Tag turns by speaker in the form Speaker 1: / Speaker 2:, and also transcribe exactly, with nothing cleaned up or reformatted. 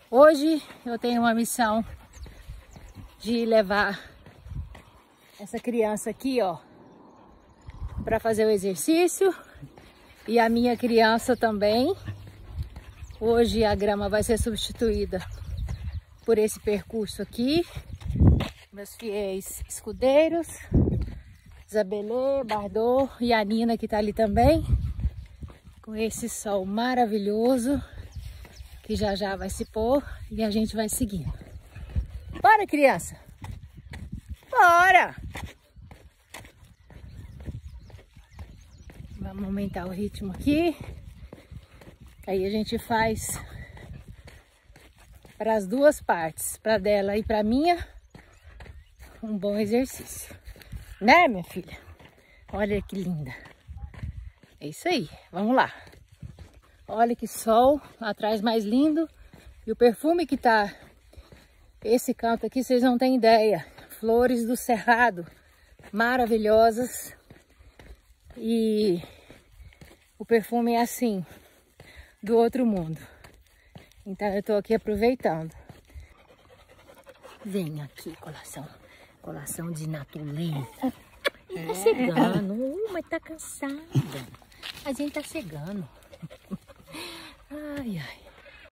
Speaker 1: Hoje eu tenho uma missão de levar essa criança aqui, ó, para fazer o exercício, e a minha criança também. Hoje a grama vai ser substituída por esse percurso aqui. Meus fiéis escudeiros, Isabelê, Bardot e a Nina, que tá ali também, com esse sol maravilhoso que já já vai se pôr e a gente vai seguindo. Bora, criança! Bora! Vamos aumentar o ritmo aqui. Aí a gente faz para as duas partes, para dela e para minha, um bom exercício. Né, minha filha? Olha que linda. É isso aí, vamos lá. Olha que sol atrás mais lindo. E o perfume que tá esse canto aqui, vocês não têm ideia. Flores do cerrado, maravilhosas. E o perfume é assim, do outro mundo. Então eu tô aqui aproveitando. Vem aqui, colação. Colação de natulê. Tá cegando. Uh, mas tá cansada. A gente tá cegando. Ai, ai.